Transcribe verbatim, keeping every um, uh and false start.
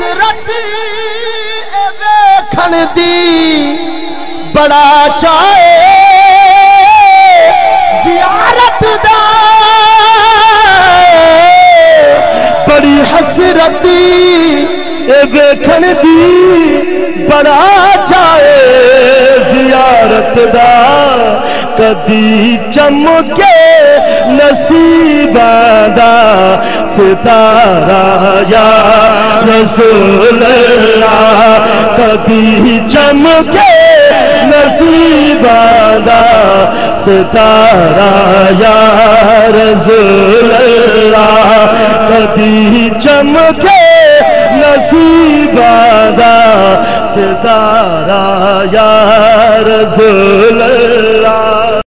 حسرت ویکھن دی بڑا چاہے زیارت دا بڑی حسرت ویکھن دی بڑا چاہے زیارت دا کدی چمکے نصیباں دا ستارہ یا رسول اللہ کدی چمکے نصیباں دا ستارہ یا رسول اللہ کدی چمکے نصیباں دا ستارہ یا رسول اللہ